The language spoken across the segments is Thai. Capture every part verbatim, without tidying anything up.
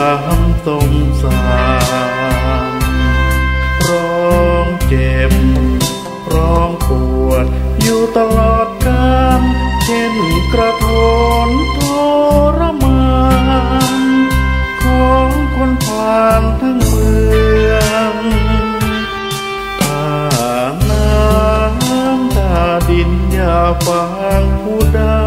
ความสงสารร้องเจ็บร้องปวดอยู่ตลอดกาลเช่นกระทนทรมานของคนผ่านทั้งเมืองถ้าน้ำตาดินอย่าฟังผู้ได้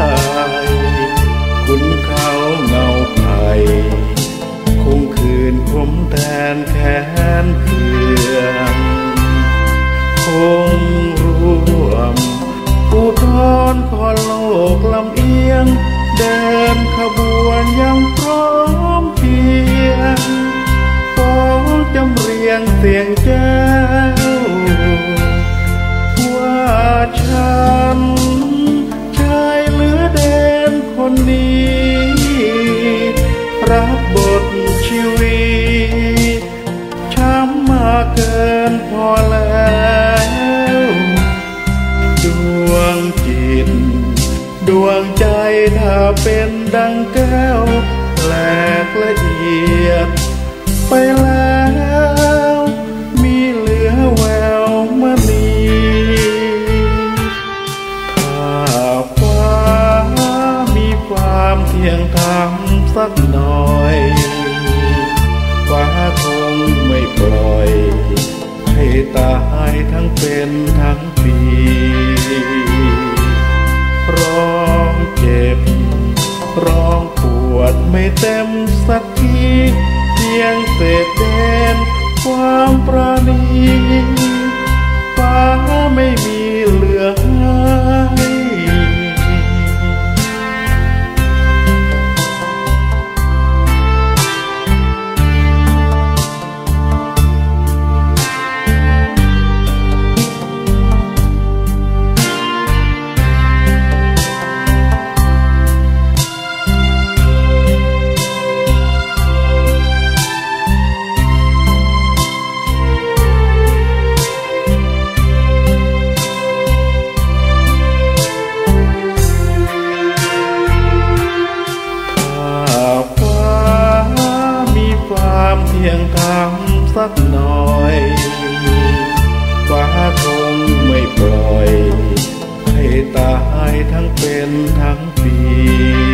คุณเขาเงาไผ่คงคืนคมแทนแค้นเคืองคงร่วมผู้ทอนขอโลกลำเอียงเดินขบวนยังพร้อมเพียงฟ้องจำเรียงเสียงแจ้วว่าฉันชายเหลือเด่นคนนี้รับบทชีวิตช้ำมาเกินพอแล้วดวงจิตดวงใจถ้าเป็นดังแก้วแหลกละเอียดไปแล้วมีเหลือแววมณีถ้าฟ้ามีความเที่ยงธรรมสักหน่อยฟ้าคงไม่ปล่อยให้ตายทั้งเป็นทั้งปีร้องเจ็บร้องปวดไม่เต็มสักทีเพียงเศษแดนความปราณีฟ้าไม่มีเหลือให้เพียงทำสักหน่อยฟ้าคงไม่ปล่อยให้ตายทั้งเป็นทั้งปี